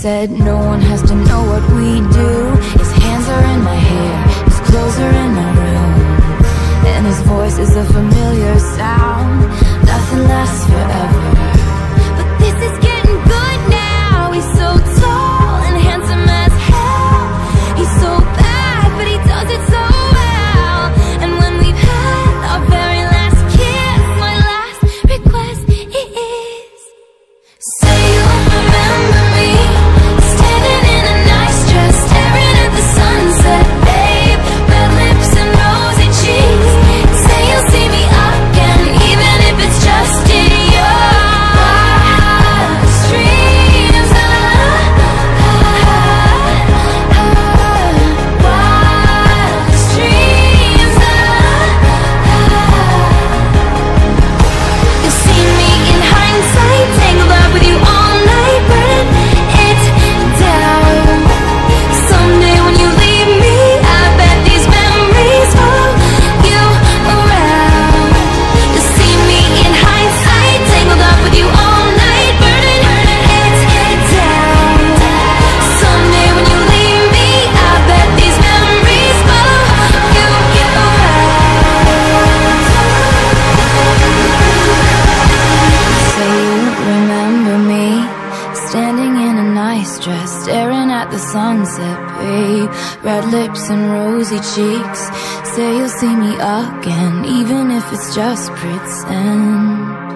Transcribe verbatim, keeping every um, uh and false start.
said no one has to know what we do. His hands are in my hair, his clothes are in my room, and his voice is a familiar sound. Nothing lasts forever, but this is getting good now. He's so tall and handsome as hell. He's so bad, but he does it so well. And when we've had our very last kiss, my last request is, say you'll remember me, standing in a nice dress, staring at the sunset, babe. Red lips and rosy cheeks. Say you'll see me again, even if it's just in your dreams. Wildest dreams. You'll see me in hindsight, tangled up with you all night, burning it down. Someday when you leave me, I bet these memories follow you around. You'll see me in hindsight, tangled up with you all night, burning it down. Someday when you leave me, I bet these memories follow you around. Say you remember me, standing in a nice dress, staring at the sunset, babe. Red lips and rosy cheeks. Say you'll see me again, even if it's just pretend.